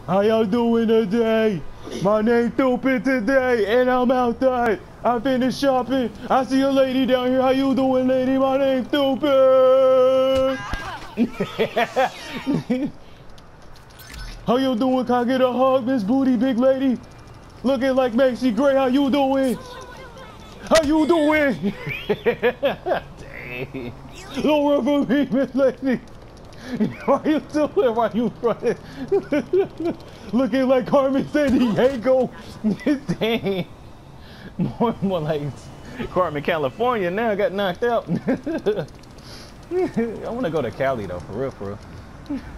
How y'all doing today? My name's Stupid today, and I'm outside. I finished shopping. I see a lady down here. How you doing, lady? My name's Stupid. How you doing? Can I get a hug, Miss Booty, big lady? Looking like Macy Gray. How you doing? How you doing? Dang. Lower for me, Miss Lady. Why you doing? Why you running? Looking like Carmen Sandiego. Dang. More like Carmen, California now. Got knocked out. I want to go to Cali though, for real, for real.